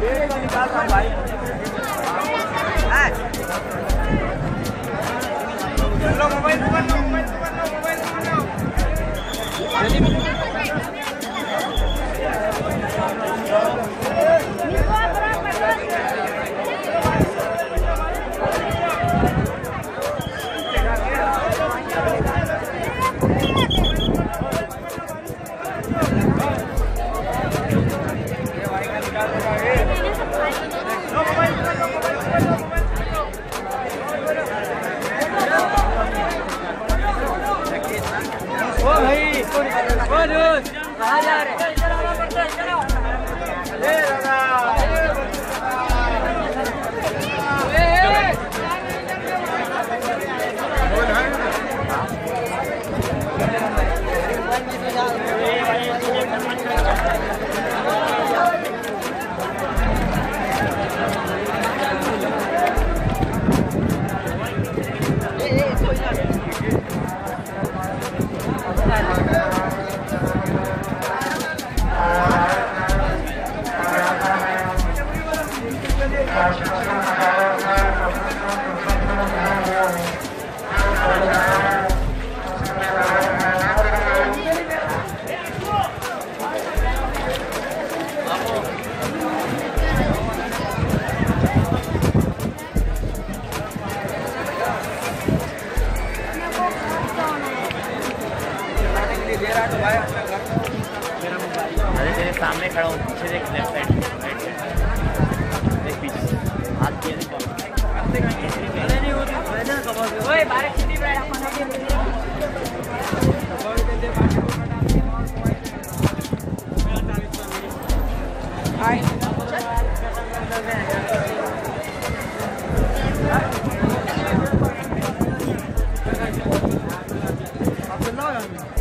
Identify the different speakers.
Speaker 1: निकाल रहा भाई। चलो मोबाइल पकड़ लो, मोबाइल पकड़ लो, मोबाइल पकड़ लो। कहाँ जा रहे?
Speaker 2: अरे तेरे सामने खड़ा हूँ, पीछे देख, लेफ्ट साइड, राइट साइड देख, पीछे हाथ दिया देख। नहीं होती वैसे ना कवर ओए बारिश सिटी ब्राइड अपन हाय